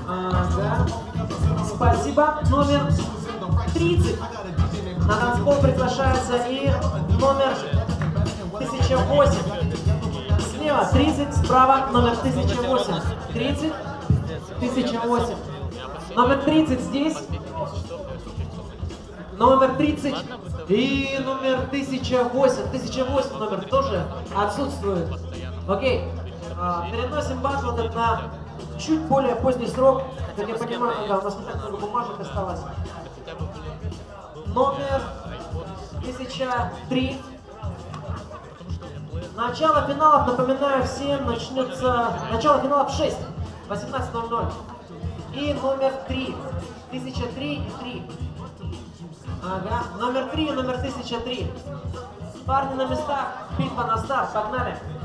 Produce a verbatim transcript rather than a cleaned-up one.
Ага. Спасибо. Номер тридцать. На танцпол приглашается и номер тысяча восемь. Слева тридцать, справа номер тысяча восемь. тридцать, тысяча восемь. Номер тридцать здесь. Номер тридцать и номер тысяча восемь. тысяча восемь номер тоже отсутствует. Окей. А, переносим батл на чуть более поздний срок. Как я понимаю, да, у нас не так много бумажек осталось. Номер тысяча три. Начало финалов, напоминаю всем, начнется... Начало финалов в шесть, восемнадцать ноль ноль. И номер три. тысяча три и три. Ага. Номер три и номер тысяча три. Парни на местах, битва на старт, погнали.